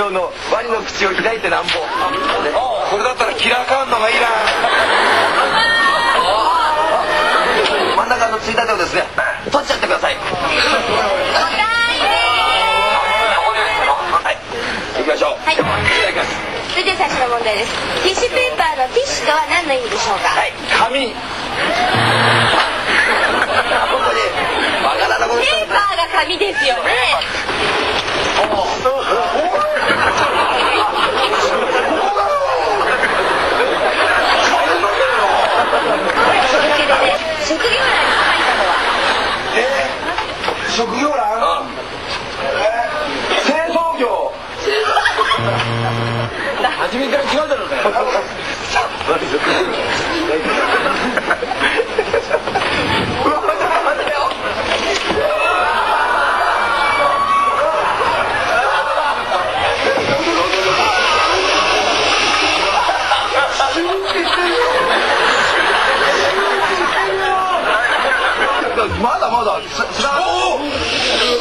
上のワニの口を開いてなんぼ。これだったらキラーカーンのがいいな。真ん中のついたてをですね取っちゃってください。はい行きましょう。はい、いただきます。 それでは最初の問題です。ティッシュペーパーのティッシュとは何の意味でしょうか。 はい、紙。本当にわからなことペーパーが紙ですよね。職業欄に書いたのは。 職業欄？清掃業。初めから違うだろうね。まだまだ。